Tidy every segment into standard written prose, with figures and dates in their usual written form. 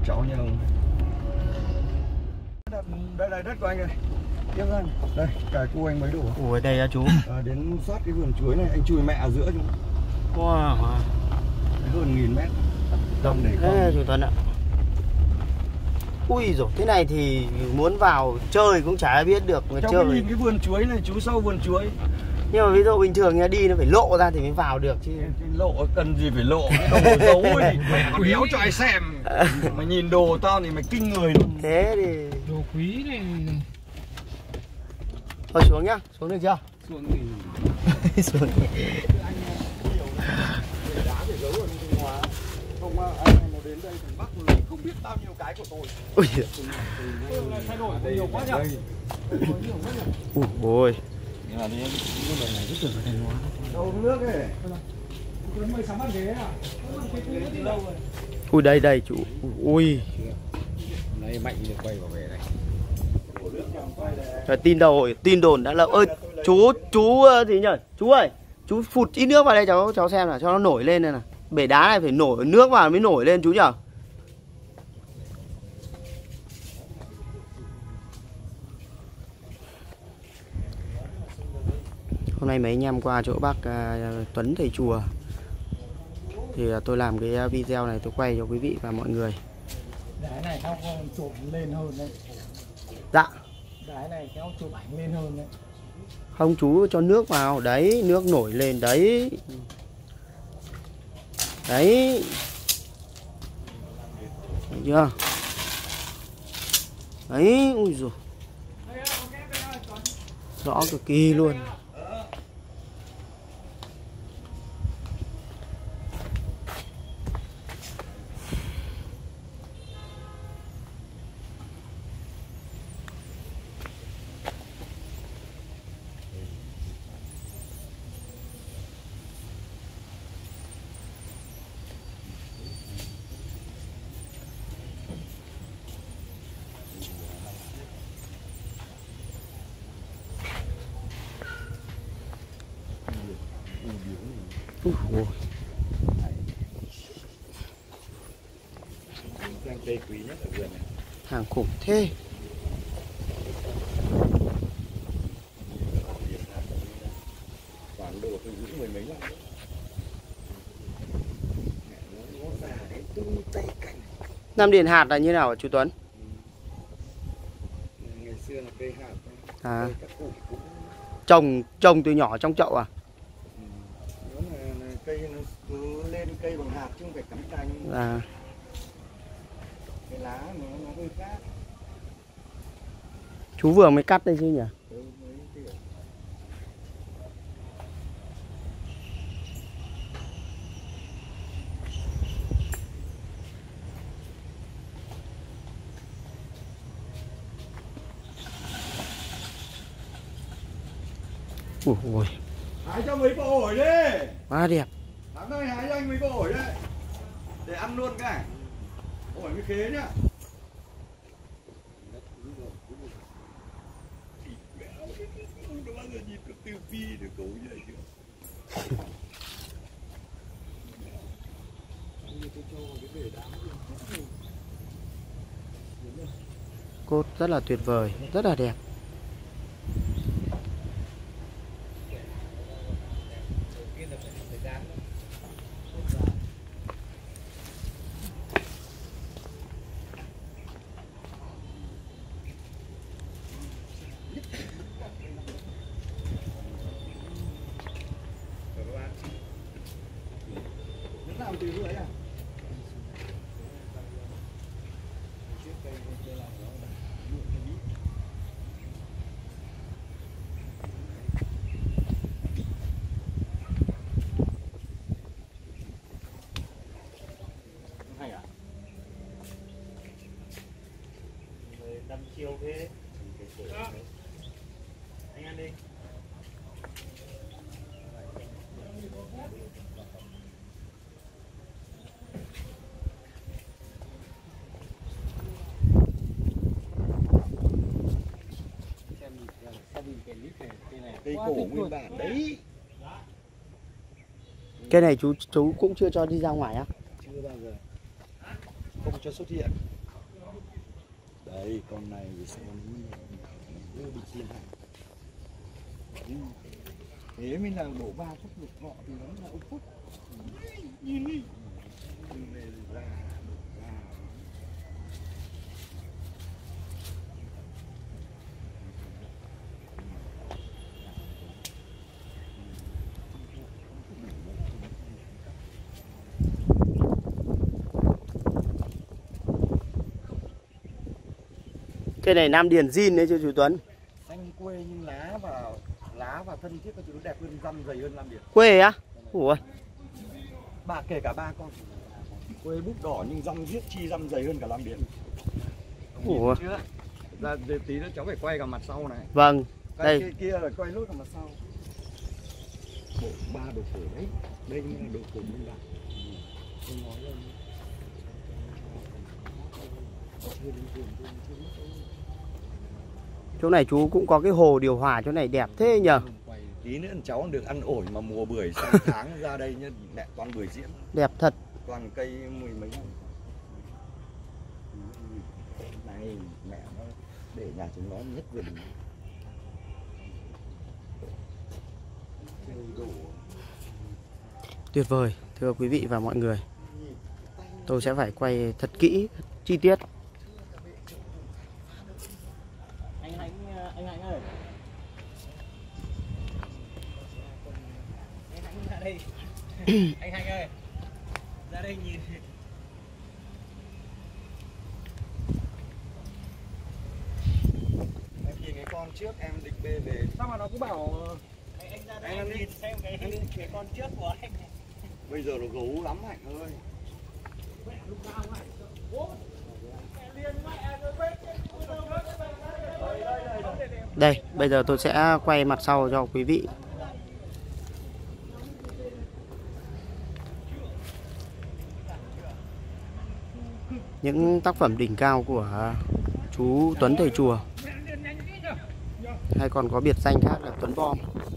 cháu nhà ông. Đây là đất của anh này. Tiếp ra. Đây, cải cua anh mấy đổ. Ủa đây á chú. Đến sát cái vườn chuối này, anh chui mẹ ở giữa chú. Wow. Cái vườn 1000 mét. Rộng để Thế chú Tuấn ạ. Ui rồi thế này thì muốn vào chơi cũng chả biết được mà cháu chơi. nhìn cái vườn chuối này, chú sau vườn chuối. Nhưng mà ví dụ bình thường nha, đi nó phải lộ ra thì mới vào được chứ. Cái lộ cần gì phải lộ, cái đồ giấu thì mẹ còn đéo cho ai xem. Mày nhìn đồ tao thì mày kinh người luôn. Thế thì đồ quý này. thôi xuống nhá, xuống được chưa? Xuống thì Xuống. Không anh nó đến đây thành Bắc rồi không biết bao nhiêu cái của tôi. Ui. Thay đổi nhiều quá nhỉ. Ôi. Nhưng mà đi cái này rất tưởng là Thanh Hóa. Đâu nước ấy. Tuấn mới sắm ăn ghế à? Đi đâu rồi? Ui đây chú. Ui. Này mạnh được quay vào về này. Rồi, tin đồn đã lợm ơi. Chú gì nhỉ? Chú ơi, chú phụt ít nước vào đây cháu xem nào cho nó nổi lên này nào. Bể đá này phải nổi nước vào mới nổi lên chú nhỉ? Hôm nay mấy anh em qua chỗ bác Tuấn thầy chùa thì tôi làm cái video này tôi quay cho quý vị và mọi người. Đáy này theo chụp lên hơn đấy. Dạ. Đáy này theo chụp ảnh lên hơn đấy. Không chú cho nước vào, đấy, nước nổi lên đấy. Đấy. Thấy chưa? Đấy, ui giời. Rõ cực kỳ luôn. Ôi. Cây quý nhất ở vườn này. Hàng khủng thế. Toàn đồ tôi giữ mười mấy lắm. Nam điền hạt là như nào hả chú Tuấn? Ngày xưa là cây hạt. À. Cây các cụ cũng Trồng từ nhỏ trong chậu à? nó là cây nó cứ lên cây bằng hạt chứ không phải cắm cành. À. Cái lá nó hơi khác. Chú vừa mới cắt đây chứ nhỉ? Ui. Hái cho mấy bộ ổi đi. Quá đẹp. Thắng ơi, hái cho anh mấy bộ ổi đấy. Để ăn luôn cái. Ổi với khế nhá. Không bao giờ nhìn được tiêu phi được cậu như vậy chưa? Cốt rất là tuyệt vời, rất là đẹp. Làm từ rưỡi à? Hay à? Đâm chiêu thế. Anh ăn đi. Cây cổ nguyên bản đấy. Cái này chú cũng chưa cho đi ra ngoài á? Chưa bao giờ. Không cho xuất hiện. Đấy, con này sao nó bị chia hại. Thế mới là đổ ba phút lục ngọ thì nó là ốc phút. Nhìn đi. Ra. Cây này Nam Điền zin đấy chứ chú Tuấn. Xanh quê nhưng lá và thân thiết các thứ nó đẹp hơn, răm dày hơn Nam Điền. Quê á? Ủa. Bà kể cả ba con. Quê búp đỏ nhưng răm riết chi răm dày hơn cả Nam Điền. Ủa. Ra tí nữa cháu phải quay cả mặt sau này. Vâng. Đây. Đây. Kia là quay lốt cả mặt sau. Bộ ba đồ cổ đấy. Đây là đồ cổ minh bạc. Không nói đâu. Chỗ này chú cũng có cái hồ điều hòa, chỗ này đẹp thế nhờ. Tí nữa cháu được ăn ổi mà mùa bưởi sang tháng ra đây nhá, mẹ toàn bưởi diễn. Đẹp thật. Toàn cây mười mấy năm. Này mẹ nó để nhà chúng nó nhất vườn. Tuyệt vời, thưa quý vị và mọi người. Tôi sẽ phải quay thật kỹ, thật chi tiết. Anh Hạnh ơi. Anh Hạnh ra đây. Anh Hạnh ơi. Ra đây nhìn. Em nhìn cái con trước em định bê về. Sao mà nó cứ bảo Anh ra đây anh nhìn xem cái con trước của anh. Bây giờ nó gấu lắm Hạnh ơi. Đây, bây giờ tôi sẽ quay mặt sau cho quý vị. Những tác phẩm đỉnh cao của chú Tuấn Thầy Chùa, hay còn có biệt danh khác là Tuấn Bom.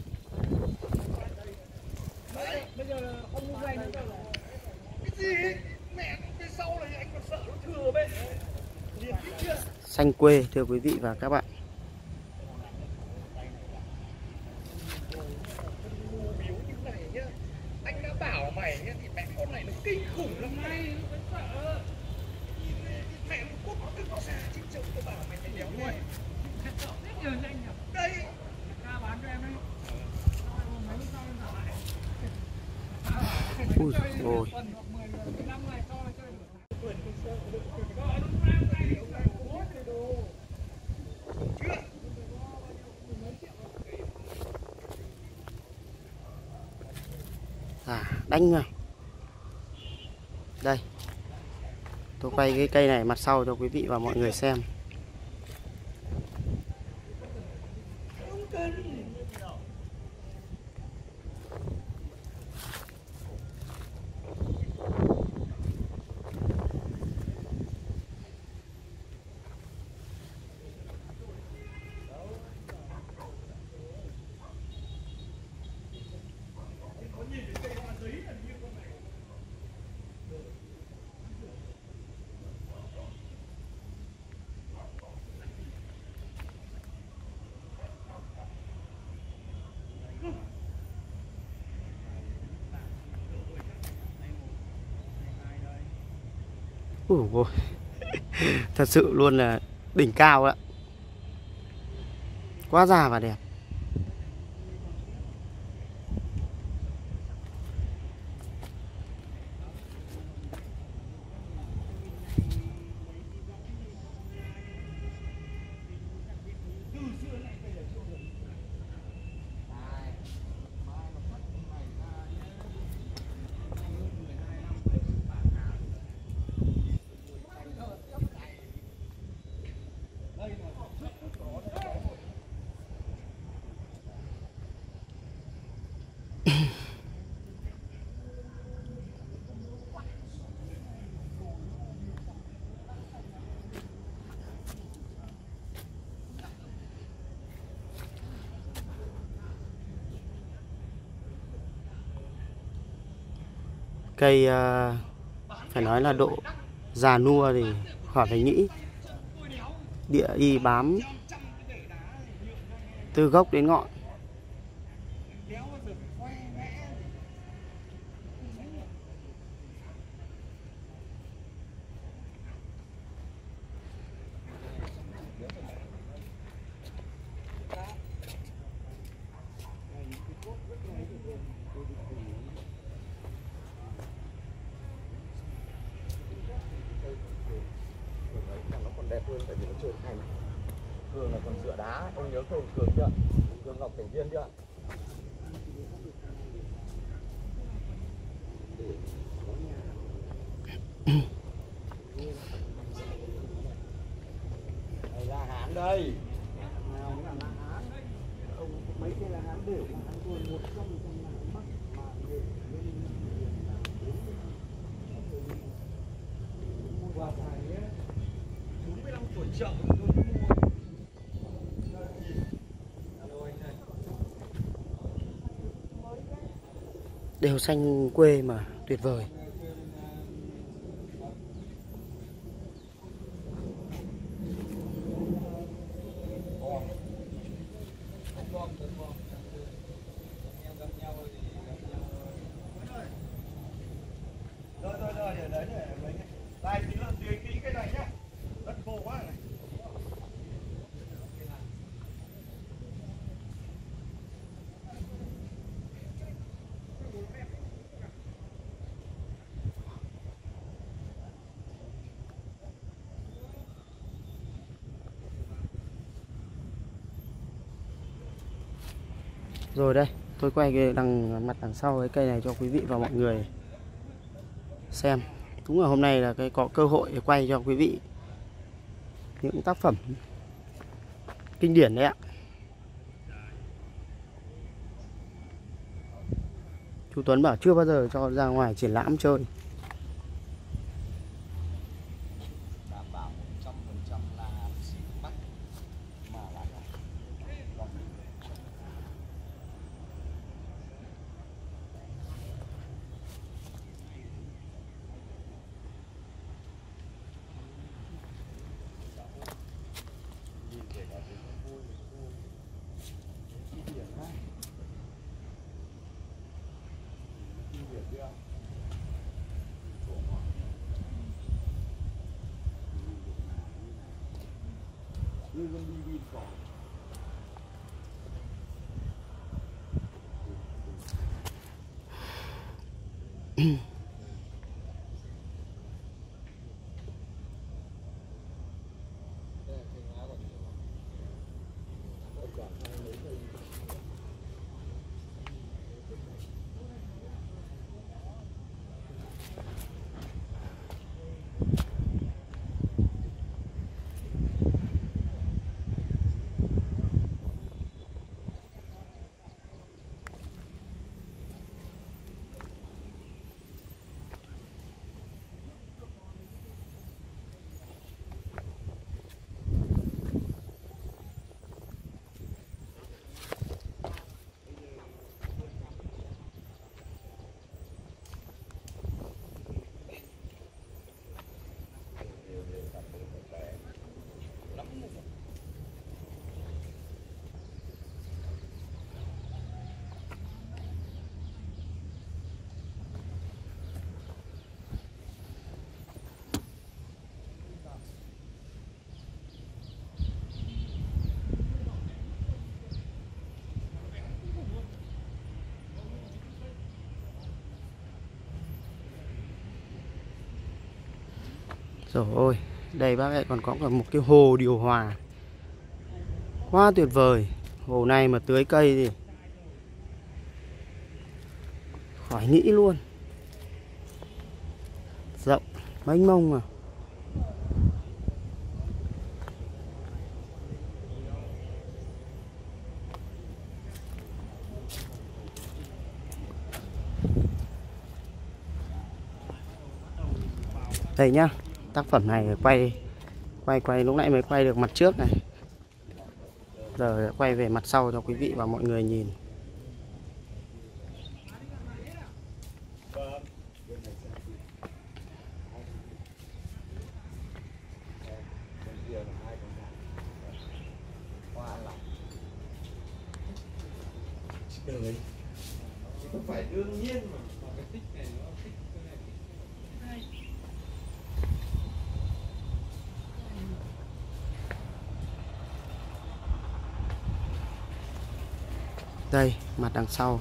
bây giờ không mua anh nữa. Cái gì? Mẹ phía sau này anh còn sợ nó thừa bên. Liền chưa? Xanh quê thưa quý vị và các bạn. Anh đã bảo mày nhá, thì mẹ con này nó kinh khủng lắm mày, nó sợ. Mẹ nó cút nó cứ có xa trên chồng, tôi bảo mày đéo thôi. Rất nhiều anh nhỉ. Đây. Ra bán cho em đấy. Mấy lúc sau em trả lại. Ui rồi. Đánh vào. Đây. Tôi quay cái cây này mặt sau cho quý vị và mọi người xem. Ôi, thật sự luôn là đỉnh cao ạ. Quá già và đẹp. Cây phải nói là độ già nua thì khỏi phải nghĩ. địa y bám từ gốc đến ngọn. Nó còn đẹp hơn tại vì nó trơn thành. Cường là còn dựa đá, ông nhớ Cường chưa? Cường Ngọc Thành Viên chưa? Đây là Hán đây. Nào mới là Hán. Ông mấy cái là Hán đều là Hán tôi 100% là Bắc mà để lên mua quà tài nhé. 45 tuổi chợ tôi mua. Đều xanh quê mà tuyệt vời. Rồi để đấy để mấy cái. Đây tí là tưới kỹ cái này nhá. Đất khô quá này. Rồi đây, tôi quay cái mặt đằng sau cái cây này cho quý vị và mọi người xem. Đúng là hôm nay là có cơ hội để quay cho quý vị những tác phẩm kinh điển đấy ạ. Chú Tuấn bảo chưa bao giờ cho ra ngoài triển lãm chơi. Đảm bảo 100% là xịn Bắc mà là Rồi ôi, đây bác lại còn có cả một cái hồ điều hòa quá tuyệt vời. Hồ này mà tưới cây thì khỏi nghĩ luôn. Rộng, mênh mông mà. Đây nhá, tác phẩm này quay lúc nãy mới quay được mặt trước này. Giờ quay về mặt sau cho quý vị và mọi người nhìn. người. Không phải đương nhiên mà. Đây, mặt đằng sau.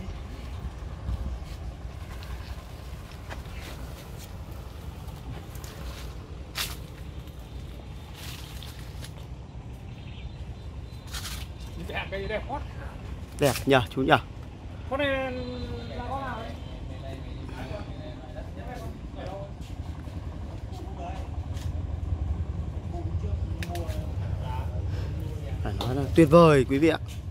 Cái gì đây hot. Đẹp nhờ chú nhờ. Con này là con nào đấy? Phải nói là tuyệt vời quý vị ạ.